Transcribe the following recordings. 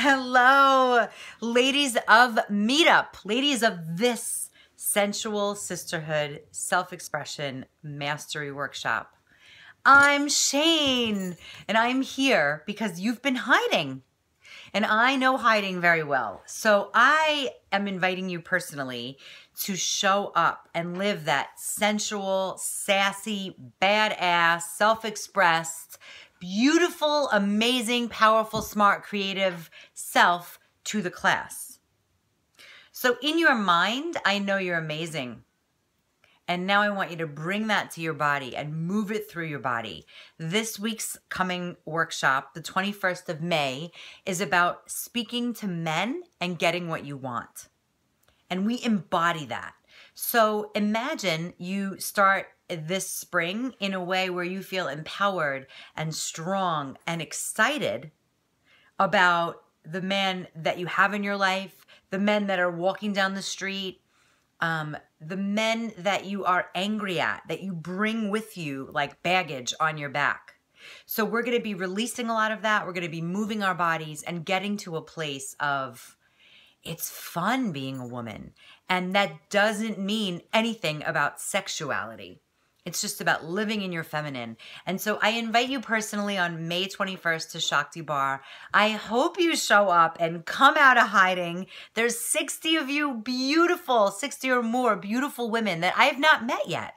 Hello, ladies of Meetup, ladies of this Sensual Sisterhood Self-Expression Mastery Workshop. I'm Shane, and I'm here because you've been hiding, and I know hiding very well. So I am inviting you personally to show up and live that sensual, sassy, badass, self-expressed, beautiful, amazing, powerful, smart, creative self to the class. So in your mind, I know you're amazing. And now I want you to bring that to your body and move it through your body. This week's coming workshop, the 21st of May, is about speaking to men and getting what you want. And we embody that. So imagine you start this spring in a way where you feel empowered and strong and excited about the men that you have in your life, the men that are walking down the street, the men that you are angry at, that you bring with you like baggage on your back. So we're going to be releasing a lot of that. We're going to be moving our bodies and getting to a place of it's fun being a woman. And that doesn't mean anything about sexuality. It's just about living in your feminine. And so I invite you personally on May 21st to Shakti Bar. I hope you show up and come out of hiding. There's 60 of you beautiful, 60 or more beautiful women that I have not met yet.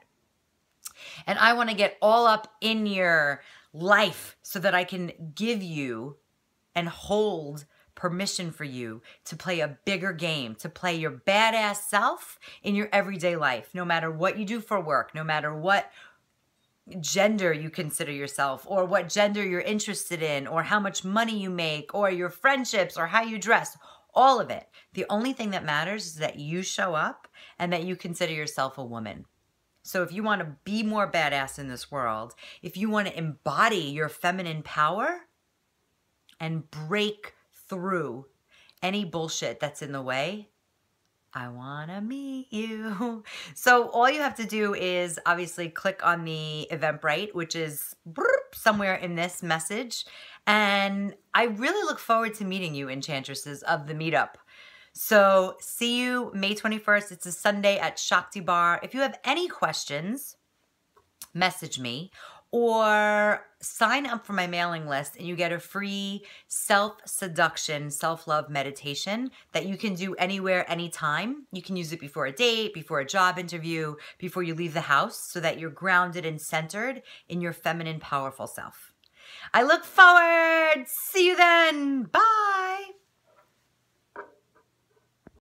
And I want to get all up in your life so that I can give you and hold permission for you to play a bigger game, to play your badass self in your everyday life, no matter what you do for work, no matter what gender you consider yourself, or what gender you're interested in, or how much money you make, or your friendships, or how you dress, all of it. The only thing that matters is that you show up and that you consider yourself a woman. So if you want to be more badass in this world, if you want to embody your feminine power and break through any bullshit that's in the way, I want to meet you. So all you have to do is obviously click on the Eventbrite, which is somewhere in this message. And I really look forward to meeting you, enchantresses of the meetup. So see you May 21st. It's a Sunday at Shakti Bar. If you have any questions, message me or sign up for my mailing list and you get a free self-seduction, self-love meditation that you can do anywhere, anytime. You can use it before a date, before a job interview, before you leave the house so that you're grounded and centered in your feminine, powerful self. I look forward. See you then. Bye.